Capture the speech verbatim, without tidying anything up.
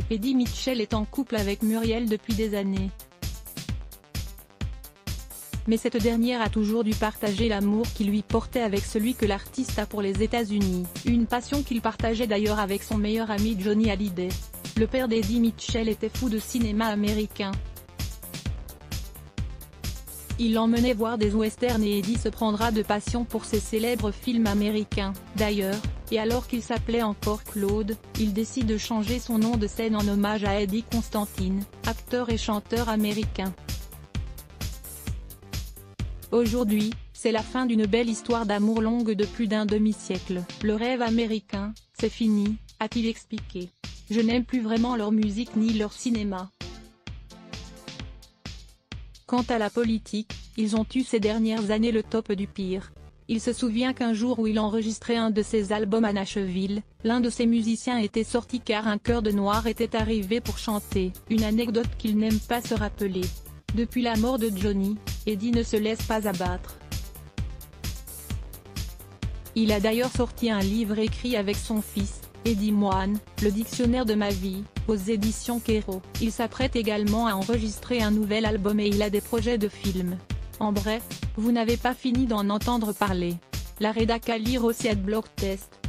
Eddie Mitchell est en couple avec Muriel depuis des années. Mais cette dernière a toujours dû partager l'amour qu'il lui portait avec celui que l'artiste a pour les États-Unis, une passion qu'il partageait d'ailleurs avec son meilleur ami Johnny Hallyday. Le père d'Eddie Mitchell était fou de cinéma américain. Il l'emmenait voir des westerns et Eddie se prendra de passion pour ces célèbres films américains. D'ailleurs, et alors qu'il s'appelait encore Claude, il décide de changer son nom de scène en hommage à Eddie Constantine, acteur et chanteur américain. Aujourd'hui, c'est la fin d'une belle histoire d'amour longue de plus d'un demi-siècle. Le rêve américain, c'est fini, a-t-il expliqué. Je n'aime plus vraiment leur musique ni leur cinéma. Quant à la politique, ils ont eu ces dernières années le top du pire. Il se souvient qu'un jour où il enregistrait un de ses albums à Nashville, l'un de ses musiciens était sorti car un chœur de noirs était arrivé pour chanter, une anecdote qu'il n'aime pas se rappeler. Depuis la mort de Johnny, Eddie ne se laisse pas abattre. Il a d'ailleurs sorti un livre écrit avec son fils, Eddie Moine, le dictionnaire de ma vie, aux éditions Kero. Il s'apprête également à enregistrer un nouvel album et il a des projets de films. En bref, vous n'avez pas fini d'en entendre parler. La rédac à lire aussi à Blog Test.